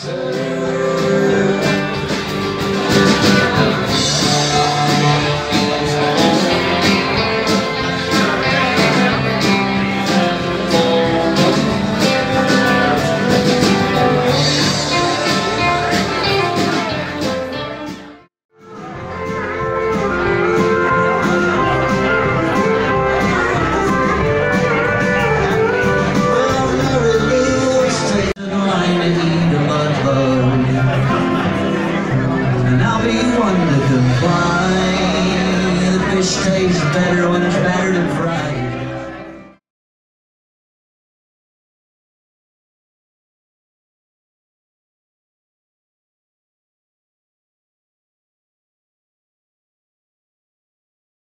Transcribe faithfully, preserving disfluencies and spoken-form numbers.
And I'll be one to complain. The fish tastes better when it's back.